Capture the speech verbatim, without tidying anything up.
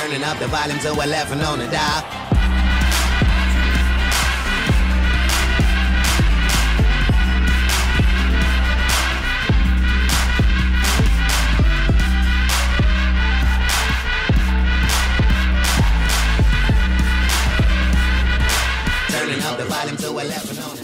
Turning up the volume to eleven on the dial. Turning up the volume to eleven on